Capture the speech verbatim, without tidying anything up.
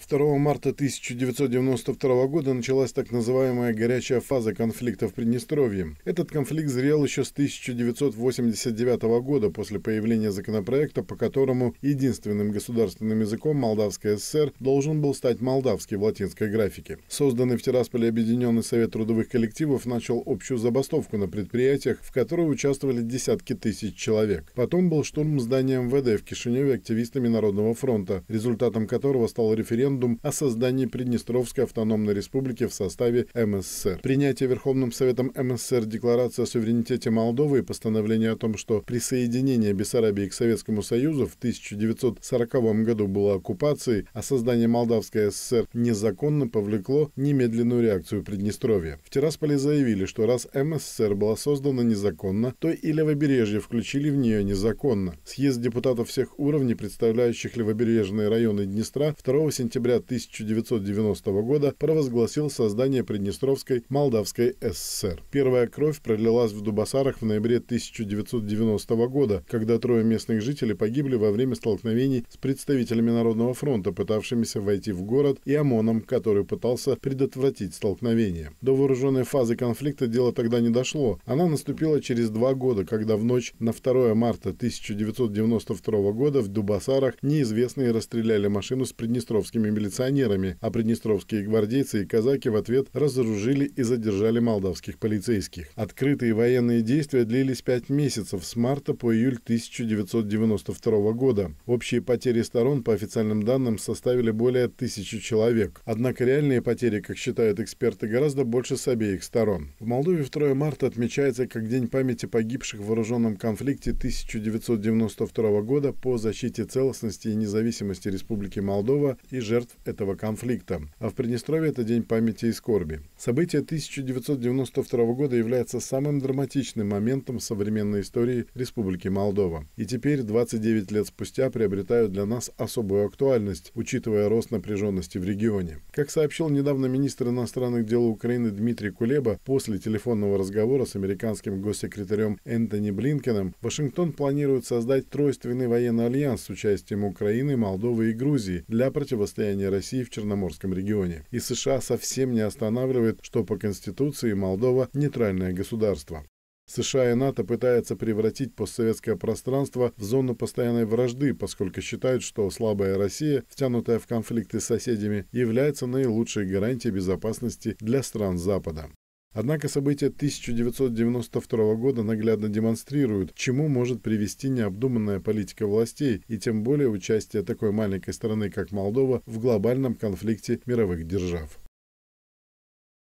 второго марта тысяча девятьсот девяносто второго года началась так называемая горячая фаза конфликта в Приднестровье. Этот конфликт зрел еще с тысяча девятьсот восемьдесят девятого года после появления законопроекта, по которому единственным государственным языком Молдавской ССР должен был стать молдавский в латинской графике. Созданный в Тирасполе Объединенный совет трудовых коллективов начал общую забастовку на предприятиях, в которой участвовали десятки тысяч человек. Потом был штурм здания эм вэ дэ в Кишиневе активистами Народного фронта, результатом которого стал референдум о создании Приднестровской автономной республики в составе эм эс эс эр. Принятие Верховным Советом эм эс эс эр декларации о суверенитете Молдовы и постановление о том, что присоединение Бессарабии к Советскому Союзу в тысяча девятьсот сороковом году было оккупацией, а создание Молдавской эс эс эс эр незаконно, повлекло немедленную реакцию Приднестровья. В Тирасполе заявили, что раз эм эс эс эр была создана незаконно, то и Левобережье включили в нее незаконно. Съезд депутатов всех уровней, представляющих левобережные районы Днестра, второго сентября тысяча девятьсот девяностого года провозгласил создание Приднестровской Молдавской эс эс эс эр. Первая кровь пролилась в Дубасарах в ноябре тысяча девятьсот девяностого года, когда трое местных жителей погибли во время столкновений с представителями Народного фронта, пытавшимися войти в город, и ОМОНом, который пытался предотвратить столкновение. До вооруженной фазы конфликта дело тогда не дошло. Она наступила через два года, когда в ночь на второе марта тысяча девятьсот девяносто второго года в Дубасарах неизвестные расстреляли машину с приднестровскими милиционерами, а приднестровские гвардейцы и казаки в ответ разоружили и задержали молдавских полицейских. Открытые военные действия длились пять месяцев, с марта по июль тысяча девятьсот девяносто второго года. Общие потери сторон, по официальным данным, составили более тысячи человек. Однако реальные потери, как считают эксперты, гораздо больше с обеих сторон. В Молдове второе марта отмечается как День памяти погибших в вооруженном конфликте тысяча девятьсот девяносто второго года по защите целостности и независимости Республики Молдова и жертв этого конфликта. А в Приднестровье это День памяти и скорби. Событие тысяча девятьсот девяносто второго года является самым драматичным моментом в современной истории Республики Молдова. И теперь, двадцать девять лет спустя, приобретают для нас особую актуальность, учитывая рост напряженности в регионе. Как сообщил недавно министр иностранных дел Украины Дмитрий Кулеба, после телефонного разговора с американским госсекретарем Энтони Блинкеном, Вашингтон планирует создать тройственный военный альянс с участием Украины, Молдовы и Грузии для противостояния России в Черноморском регионе. И США совсем не останавливает, что по Конституции Молдова нейтральное государство. США и НАТО пытаются превратить постсоветское пространство в зону постоянной вражды, поскольку считают, что слабая Россия, втянутая в конфликты с соседями, является наилучшей гарантией безопасности для стран Запада. Однако события тысяча девятьсот девяносто второго года наглядно демонстрируют, к чему может привести необдуманная политика властей и тем более участие такой маленькой страны, как Молдова, в глобальном конфликте мировых держав.